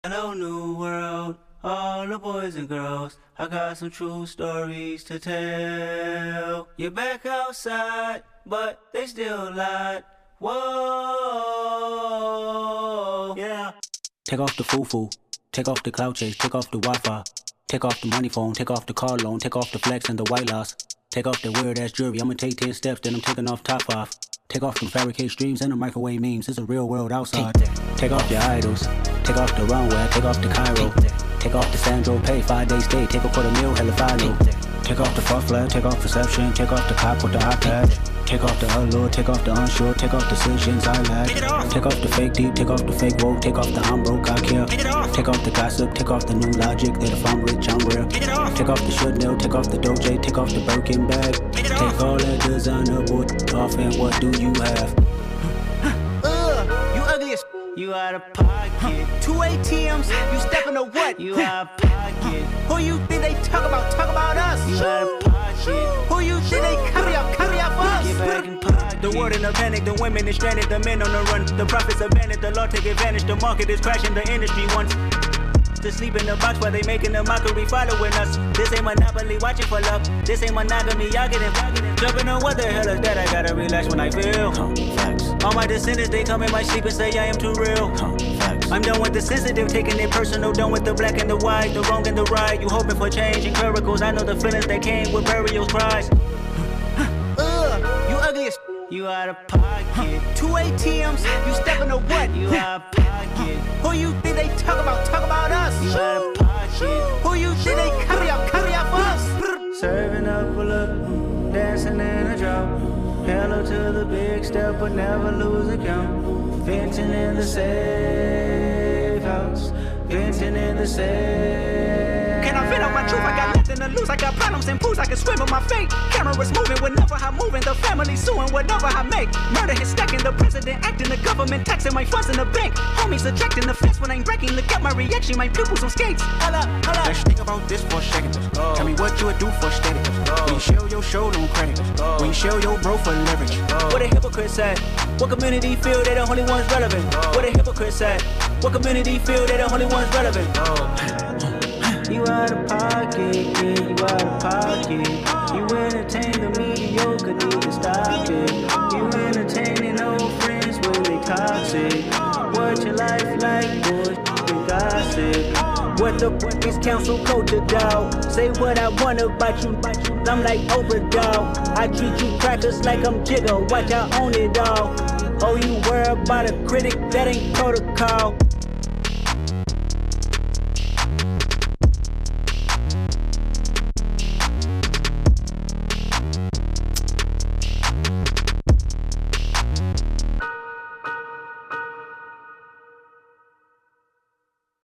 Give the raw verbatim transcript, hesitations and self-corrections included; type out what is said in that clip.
Hello, new world, all the boys and girls. I got some true stories to tell. You're back outside, but they still lied. Whoa, yeah. Take off the foo-foo, take off the clout chase, take off the Wi-Fi, take off the money phone, take off the car loan, take off the flex and the white loss. Take off the weird ass jewelry, I'ma take ten steps, then I'm taking off top five. Take off them fabricated streams and the microwave memes, it's a real world outside. Take off your idols, take off the runway, take off the Cairo. Take off the Saint-Tropez, five days stay, take a quarter meal, hella final. Take off the fuck flag, take off perception, take off the cop with the iPad. Take off the allure, take off the unsure, take off decisions I lack. Take off the fake deep, take off the fake woke, take off the I'm broke, I care. Take off the gossip, take off the new logic, that if I'm rich, I'm real. Take off the should know, take off the doje, take off the Birkin bag. Take all that designer boy off and what do you have? Ugh, you ugly as You out of pocket. two A T Ms, you stepping to what? You out of pocket. Who you think they talk about? Talk about us. You out of pocket. Who you think they carry up? Carry up us. Get back in pocket. The world in a panic, the women is stranded, the men on the run. The profits abandoned, the law take advantage. The market is crashing, the industry wants to sleep in the box while they making a mockery following us. This ain't monopoly, watching for love. This ain't monogamy, y'all getting jumping on what the hell is that? I gotta relax when I feel. Huh, facts. All my descendants, they come in my sleep and say I am too real. Huh, facts. I'm done with the sensitive, taking it personal. Done with the black and the white, the wrong and the right. You hoping for change and miracles. I know the feelings that came with burial cries. Ugh, you ugly as You out of pocket. two A T Ms, you stepping to what? You out of pocket. Who you think they talk about? Talk about us. You out of pocket. Who you think they carry up? Carry up us. Serving up a look, dancing in a drop. Hello to the big step, but never lose a count. Venting in the safe house. Venting in the safe. Can I vent out my truth? I got nothing to lose. I got problems and pools. I can swim in my fate. Cameras moving whenever I'm moving. The family suing whatever I make. Murder is stacking. The president acting. The government taxing my funds in the bank. Homies subtracting the fence when I'm breaking. Look at my reaction. My pupils on skates. Holla, holla. Let's think about this for a second. Tell me what you would do for status. When you show your show, no credit. When you show your bro for leverage. What a hypocrite said. What community feel they the only ones relevant? What a hypocrite said. What community feel they the only ones relevant? You out of pocket, yeah, you out of pocket. You entertain the mediocre, need to stop it. You entertaining old friends when they toxic. What your life like, boy, and gossip. What the fuck is council culture, dawg? Say what I want about you, I'm like Oprah, dawg. I treat you crackers like I'm Jigga, watch I own it all. Oh, you worry about a critic, that ain't protocol.